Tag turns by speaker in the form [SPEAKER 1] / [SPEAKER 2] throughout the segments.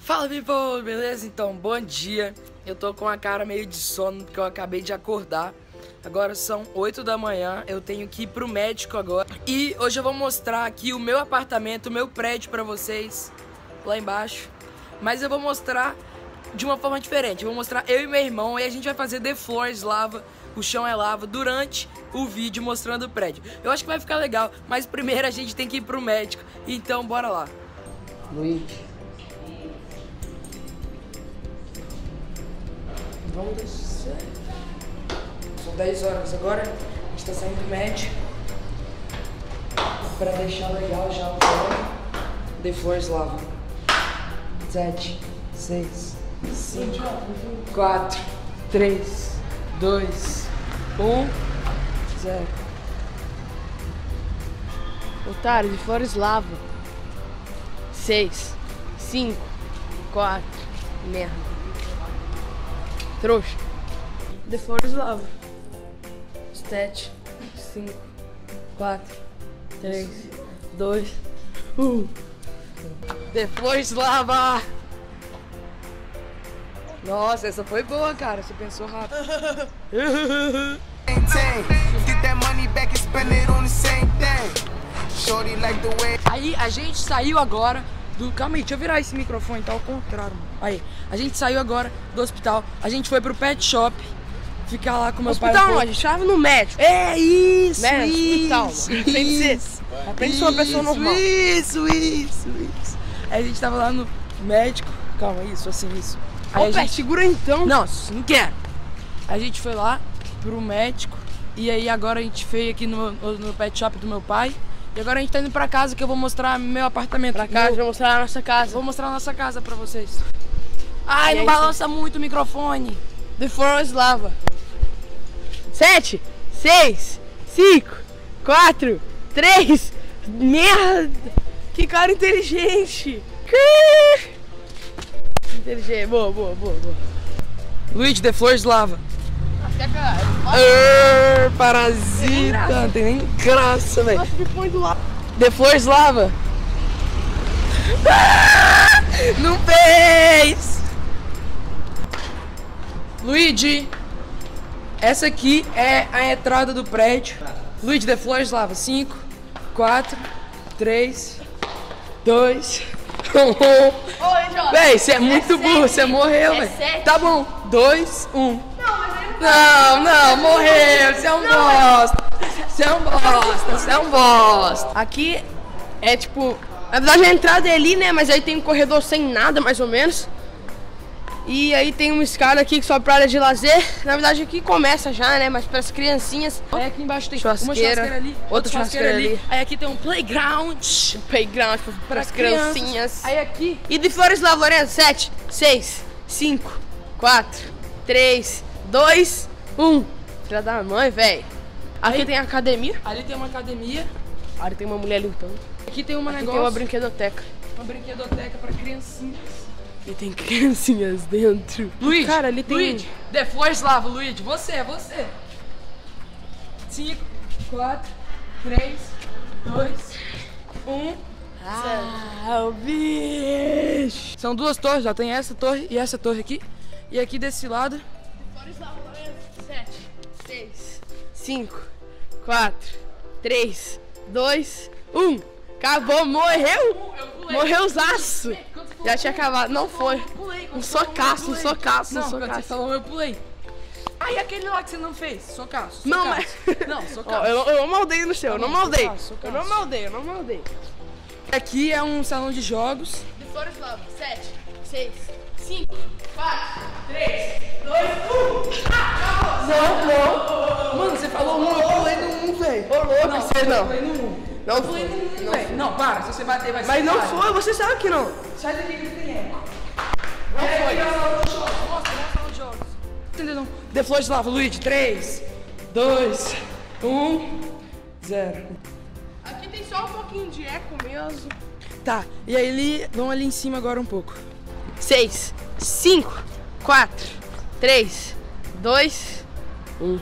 [SPEAKER 1] Fala, people, beleza? Então, bom dia. Eu tô com a cara meio de sono porque eu acabei de acordar. Agora são 8 da manhã, eu tenho que ir pro médico agora. E hoje eu vou mostrar aqui o meu apartamento, o meu prédio pra vocês, lá embaixo. Mas eu vou mostrar de uma forma diferente. Eu vou mostrar eu e meu irmão e a gente vai fazer The Floors lava, o chão é lava, durante o vídeo mostrando o prédio. Eu acho que vai ficar legal, mas primeiro a gente tem que ir pro médico. Então, bora lá. Luiz. Vamos descer. São 10 horas agora, a gente tá saindo do médico pra deixar legal já o plano. The Floors lava. 7, 6, 5, 4, 3, 2, 1, 0.
[SPEAKER 2] Otário, The Floors lava. 6, 5, 4, merda. Trouxa.
[SPEAKER 1] The Floors lava. 7, 5, 4, 3, 2, 1.
[SPEAKER 2] The Floors lava.
[SPEAKER 1] Nossa, essa foi boa, cara. Você pensou rápido. Aí a gente saiu agora do... Calma aí, deixa eu virar esse microfone, tá ao contrário, mano. Aí, a gente saiu agora do hospital. A gente foi pro pet shop. Ficar lá com meu pai.
[SPEAKER 2] Hospital não, a gente tava no médico.
[SPEAKER 1] É isso,
[SPEAKER 2] Hospital,
[SPEAKER 1] isso,
[SPEAKER 2] mano. Aprende ser uma pessoa normal.
[SPEAKER 1] Isso. Aí a gente tava lá no médico. Calma, isso, assim, isso. Aí
[SPEAKER 2] Ô, Pé, segura então.
[SPEAKER 1] Não quero. A gente foi lá pro médico. E aí agora a gente veio aqui no pet shop do meu pai. E agora a gente tá indo pra casa que eu vou mostrar meu apartamento.
[SPEAKER 2] Pra casa, vou mostrar a nossa casa.
[SPEAKER 1] Vou mostrar a nossa casa pra vocês. Ai, não
[SPEAKER 2] aí,
[SPEAKER 1] balança muito o microfone.
[SPEAKER 2] The Floors lava. 7, 6, 5, 4, 3. Merda! Que cara inteligente! Inteligente, boa.
[SPEAKER 1] Luiz, The Floors lava. Parasita, não tem nem graça, velho.
[SPEAKER 2] Nossa, me põe do lado.
[SPEAKER 1] The Floors lava. Não fez! Luigi, essa aqui é a entrada do prédio. Luigi, The Floors lava. 5, 4, 3, 2, 1. Véi, você é muito burro, você morreu, velho. Tá bom, 2, 1. Não, morreu, você é um bosta. Você é um bosta.
[SPEAKER 2] Aqui é tipo, na verdade a entrada é ali, né? Mas aí tem um corredor sem nada, mais ou menos. E aí tem uma escada aqui que sobe pra área de lazer. Na verdade aqui começa já, né? Mas para as criancinhas.
[SPEAKER 1] Aí aqui embaixo tem
[SPEAKER 2] churrasqueira,
[SPEAKER 1] uma churrasqueira ali,
[SPEAKER 2] outra churrasqueira ali.
[SPEAKER 1] Aí aqui tem um playground.
[SPEAKER 2] Playground para as criancinhas.
[SPEAKER 1] Aí aqui.
[SPEAKER 2] E The Floors lava, Lorenzo. 7, 6, 5, 4, 3, 2, 1. Filha da mãe, velho. Aqui tem academia.
[SPEAKER 1] Ali tem uma academia.
[SPEAKER 2] Ali tem uma mulher limpando.
[SPEAKER 1] Aqui tem uma
[SPEAKER 2] Aqui
[SPEAKER 1] negócio.
[SPEAKER 2] tem uma brinquedoteca.
[SPEAKER 1] Uma brinquedoteca pra criancinhas.
[SPEAKER 2] E tem criancinhas dentro.
[SPEAKER 1] Luigi,
[SPEAKER 2] cara, ali tem...
[SPEAKER 1] Luigi, The Floors lava, Luigi. Você. 5, 4, 3, 2, 1.
[SPEAKER 2] o bicho.
[SPEAKER 1] São duas torres, já tem essa torre e essa torre aqui. E aqui desse lado.
[SPEAKER 2] 7, 6, 5, 4, 3, 2, 1. Acabou, morreu. Morreuzaço. Já tinha acabado, não foi. Um socaço.
[SPEAKER 1] Não, quando você falou, eu pulei. Ah, e aquele lá que você não fez? Socaço.
[SPEAKER 2] Não, mas...
[SPEAKER 1] Não, socaço.
[SPEAKER 2] Eu não maldei no seu, eu não maldei.
[SPEAKER 1] Socaço.
[SPEAKER 2] Eu não maldei.
[SPEAKER 1] Aqui é um salão de jogos.
[SPEAKER 2] The Floors lava. 7, 6, 5, 4, 3, 2, 1.
[SPEAKER 1] Não. Mano, você falou um, eu pulei no 1, velho.
[SPEAKER 2] Ô, louco, você não.
[SPEAKER 1] Eu pulei no 1.
[SPEAKER 2] Não foi.
[SPEAKER 1] Não, para, se você bater vai ser.
[SPEAKER 2] Mas não
[SPEAKER 1] tarde.
[SPEAKER 2] foi, você sabe que não.
[SPEAKER 1] Sai daqui que tem eco. Não foi. Mostra o salão de jogos. Entendeu? The Floors lava, Luigi. 3, 2, 1, 0.
[SPEAKER 2] Aqui tem só um pouquinho de eco mesmo.
[SPEAKER 1] Tá, e aí vão ali em cima agora um pouco.
[SPEAKER 2] 6, 5, 4, 3, 2, 1.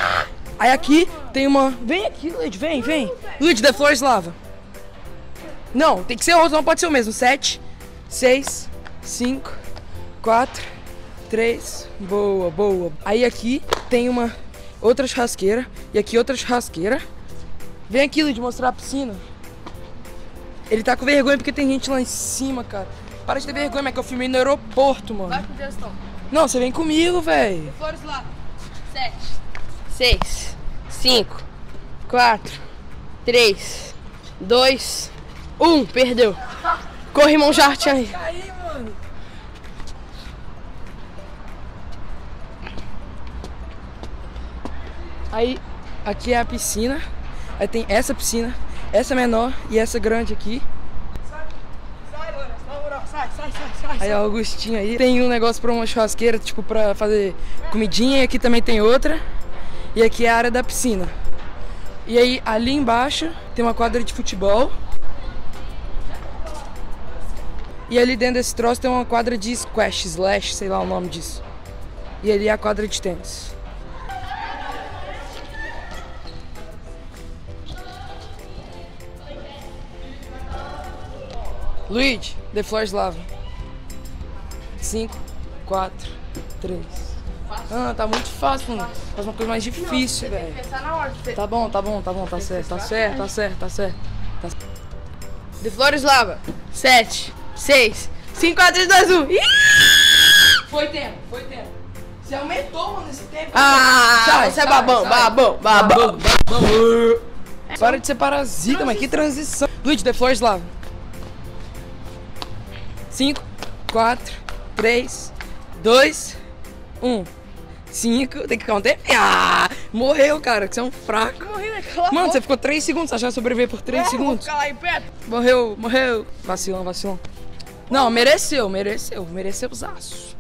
[SPEAKER 1] Aí aqui tem uma... Vem aqui, Luigi, vem. Luigi, The Floors lava. Não, tem que ser outro, não pode ser o mesmo. 7, 6, 5, 4, 3. Boa, boa. Aí aqui tem uma outra churrasqueira. E aqui outra churrasqueira. Vem aqui, Luigi, mostrar a piscina. Ele tá com vergonha porque tem gente lá em cima, cara. Para de ter vergonha, mas que eu filmei no aeroporto, mano.
[SPEAKER 2] Vai com gestão.
[SPEAKER 1] Não, você vem comigo, velho.
[SPEAKER 2] Flores lá. 7, 6, 5, 4, 3, 2, 1. Perdeu. Corre, irmão Jarte aí.
[SPEAKER 1] Caí, mano. Aí, aqui é a piscina. Aí tem essa piscina, essa menor e essa grande aqui. Sai. Aí, ó, Augustinho aí. Tem um negócio pra uma churrasqueira, tipo, pra fazer comidinha. E aqui também tem outra. E aqui é a área da piscina. E aí, ali embaixo, tem uma quadra de futebol. E ali dentro desse troço tem uma quadra de squash, slash, sei lá o nome disso. E ali é a quadra de tênis. Luigi, The Floor is Lava. 5, 4, 3. Ah, tá muito fácil, mano. Faz uma coisa mais difícil, velho. Tá bom, tá certo.
[SPEAKER 2] The Floor is Lava. 7, 6, 5, 4, 3, 2, 1.
[SPEAKER 1] Foi tempo. Você aumentou, mano, esse tempo.
[SPEAKER 2] Isso é babão.
[SPEAKER 1] Para de ser parasita, mas que transição. Luigi, The Floor is Lava. 5, 4, 3, 2, 1. 5, tem que ficar um tempo. Morreu, cara, que você é um fraco.
[SPEAKER 2] Morri, né?
[SPEAKER 1] Mano, você ficou 3 segundos, você já sobreviveu por 3 segundos.
[SPEAKER 2] Vou ficar lá em pé.
[SPEAKER 1] Morreu. Vacilão. Não, mereceu zaço.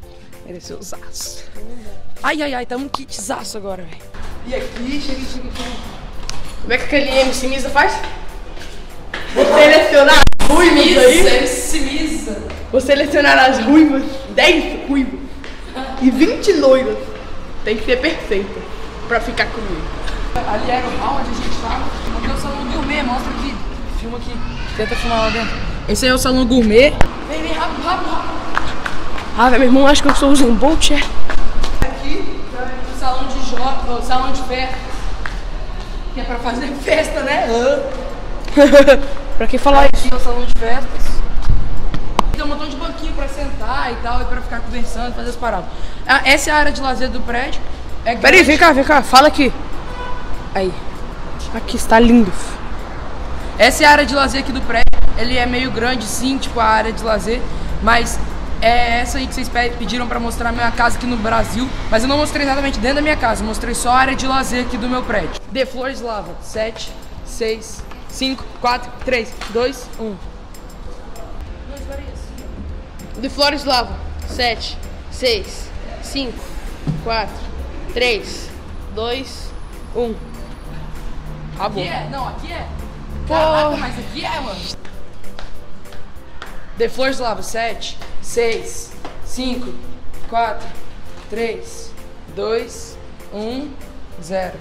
[SPEAKER 1] Ai, tamo um kitzaço agora, velho. E aqui, chega aqui.
[SPEAKER 2] Como é que aquele MC Misa faz? Vou selecionar as ruivas aí. Vou selecionar as ruivas, 10 ruivas e 20 loiras. Tem que ser perfeita pra ficar comigo.
[SPEAKER 1] Ali era o hall onde a gente tava. Aqui é o salão gourmet, mostra aqui. Filma aqui. Tenta filmar lá dentro. Esse aí é o salão gourmet. Vem, rápido.
[SPEAKER 2] Meu irmão, acho que eu estou usando Bolt, é?
[SPEAKER 1] Aqui o salão de jogos, o salão de festa. Que é pra fazer festa, né?
[SPEAKER 2] Pra que falar isso?
[SPEAKER 1] Aqui é o salão de festas. Tem um montão de banquinho pra sentar e tal, e pra ficar conversando, fazer as paradas. Essa é a área de lazer do prédio.
[SPEAKER 2] Peraí, vem cá, fala aqui. Aí. Aqui está lindo.
[SPEAKER 1] Essa é a área de lazer aqui do prédio. Ele é meio grande, sim, tipo a área de lazer. Mas é essa aí que vocês pediram pra mostrar a minha casa aqui no Brasil. Mas eu não mostrei exatamente dentro da minha casa. Eu mostrei só a área de lazer aqui do meu prédio. The Floor is Lava. 7, 6, 5, 4, 3, 2, 1.
[SPEAKER 2] The Floor is Lava. 7, 6, 5, 4, 3, 2, 1. Acabou.
[SPEAKER 1] Aqui é? Não, aqui é.
[SPEAKER 2] Pô.
[SPEAKER 1] Caraca, mas aqui é, mano. The Floor is Lava. 7, 6, 5, 4, 3, 2, 1, 0.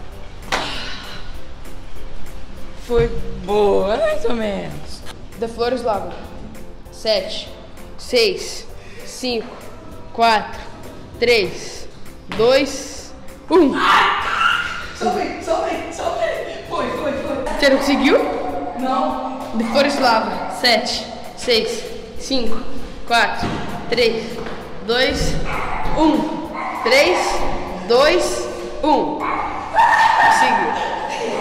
[SPEAKER 1] Foi boa, mais ou menos.
[SPEAKER 2] The Floor is Lava. 7, 6, 5, 4, 3, 2, 1.
[SPEAKER 1] Só vem. Foi.
[SPEAKER 2] Você não conseguiu?
[SPEAKER 1] Não.
[SPEAKER 2] The Floor is Lava. 7, 6, 5, 4, 3, 2, 1. 3, 2, 1. Conseguiu.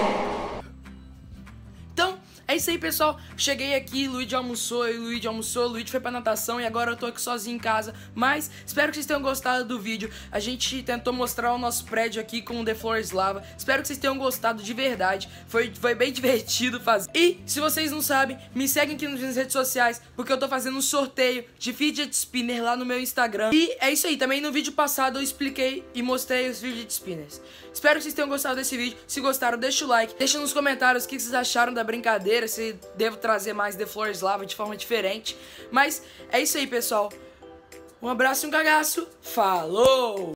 [SPEAKER 1] É isso aí, pessoal. Cheguei aqui, Luigi almoçou, Luigi foi pra natação e agora eu tô aqui sozinho em casa. Mas espero que vocês tenham gostado do vídeo. A gente tentou mostrar o nosso prédio aqui com o The Floor is Lava. Espero que vocês tenham gostado de verdade. Foi bem divertido fazer. E, se vocês não sabem, me seguem aqui nas minhas redes sociais, porque eu tô fazendo um sorteio de fidget spinner lá no meu Instagram. E é isso aí, também no vídeo passado eu expliquei e mostrei os fidget spinners. Espero que vocês tenham gostado desse vídeo. Se gostaram, deixa o like. Deixa nos comentários o que vocês acharam da brincadeira, se devo trazer mais The Floor is Lava de forma diferente. Mas é isso aí, pessoal. Um abraço e um cagaço. Falou!